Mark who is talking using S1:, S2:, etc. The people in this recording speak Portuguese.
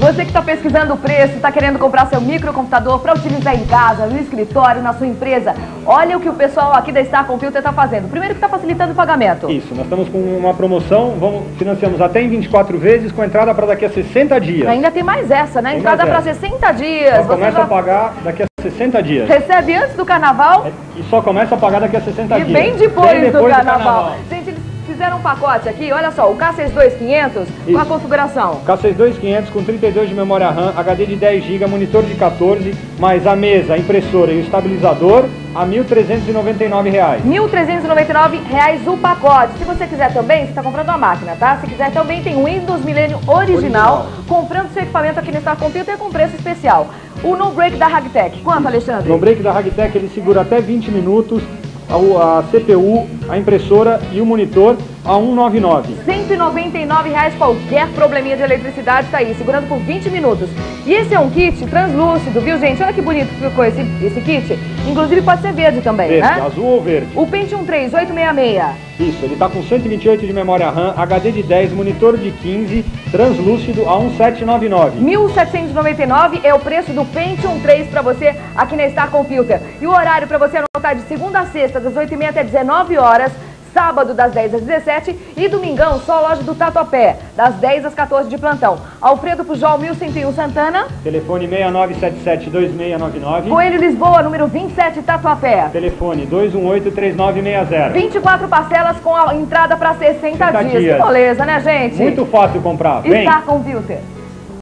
S1: Você que está pesquisando o preço, está querendo comprar seu microcomputador para utilizar em casa, no escritório, na sua empresa, olha o que o pessoal aqui da Star Computer está fazendo. Primeiro que está facilitando o pagamento.
S2: Isso, nós estamos com uma promoção, financiamos até em 24 vezes com entrada para daqui a 60 dias.
S1: Ainda tem mais essa, né? Entrada para 60 dias.
S2: Só começa a pagar daqui a 60 dias.
S1: Recebe antes do carnaval.
S2: E só começa a pagar daqui a 60 dias.
S1: E bem depois do carnaval. Gente, eles fizeram um pacote aqui, olha só, o K62500 com a configuração.
S2: K62500 com 32 de memória RAM, HD de 10 GB, monitor de 14, mais a mesa, a impressora e o estabilizador a R$ 1.399.
S1: R$ 1.399 o pacote. Se você quiser também, você está comprando uma máquina, tá? Se quiser também tem o Windows Millennium original. Comprando seu equipamento aqui no Star Computer com preço especial. O No Break da Hagtech, quanto, Alexandre?
S2: O No Break da Hagtech, ele segura até 20 minutos. A CPU, a impressora e o monitor a R$ 199.
S1: R$ 199, qualquer probleminha de eletricidade está aí, segurando por 20 minutos. E esse é um kit translúcido, viu, gente? Olha que bonito que ficou esse kit. Inclusive pode ser verde também,
S2: verde,
S1: né?
S2: Azul ou verde.
S1: O Pentium 3 866.
S2: Isso, ele está com 128 de memória RAM, HD de 10, monitor de 15, translúcido a R$ 1.799.
S1: R$ 1.799 é o preço do Pentium 3 para você aqui na Star Computer. E o horário para você anotar de segunda a sexta, das 8h30 até 19 horas. Sábado das 10 às 17 e domingão só a loja do Tatuapé, das 10 às 14 de plantão. Alfredo Pujol 1101 Santana.
S2: Telefone 6977-2699.
S1: Coelho Lisboa, número 27 Tatuapé.
S2: Telefone 218-3960.
S1: 24 parcelas com a entrada para 60 dias. Que moleza, né, gente?
S2: Muito fácil comprar. Vem.
S1: Star Computer.